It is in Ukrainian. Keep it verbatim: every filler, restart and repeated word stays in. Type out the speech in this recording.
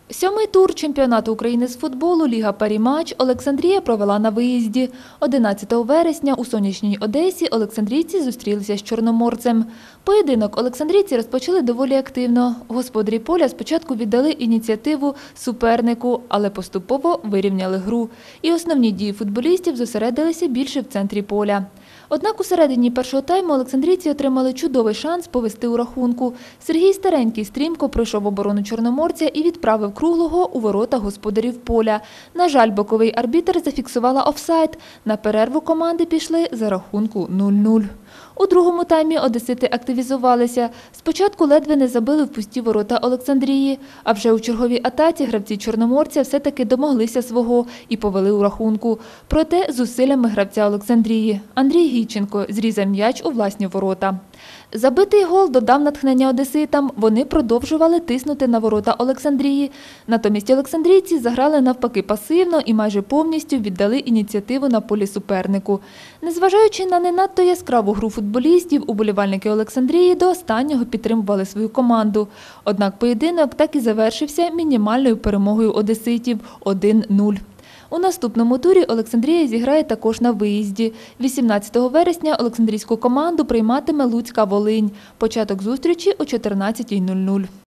Сьомий тур чемпіонату України з футболу «Ліга Парі-матч» Олександрія провела на виїзді. одинадцятого вересня у сонячній Одесі олександрійці зустрілися з чорноморцем. Поєдинок олександрійці розпочали доволі активно. Господарі поля спочатку віддали ініціативу супернику, але поступово вирівняли гру. І основні дії футболістів зосередилися більше в центрі поля. Однак у середині першого тайму олександрійці отримали чудовий шанс повести у рахунку. Сергій Старенький стрімко пройшов оборону чорноморця і відправив круглого у ворота господарів поля. На жаль, боковий арбітр зафіксувала офсайд. На перерву команди пішли за рахунку нуль-нуль. У другому таймі одесити активізувалися. Спочатку ледве не забили в пусті ворота Олександрії, а вже у черговій атаці гравці Чорноморця все-таки домоглися свого і повели у рахунку. Проте зусиллями гравця Олександрії. Андрій Гіченко зрізав м'яч у власні ворота. Забитий гол додав натхнення одеситам. Вони продовжували тиснути на ворота Олександрії. Натомість олександрійці заграли навпаки пасивно і майже повністю віддали ініціативу на полі супернику. Незважаючи на не надто яскраву гру футболістів, уболівальники Олександрії до останнього підтримували свою команду. Однак поєдинок так і завершився мінімальною перемогою одеситів – один-нуль. У наступному турі Олександрія зіграє також на виїзді. вісімнадцятого вересня олександрійську команду прийматиме Луцька Волинь. Початок зустрічі о чотирнадцятій нуль нуль.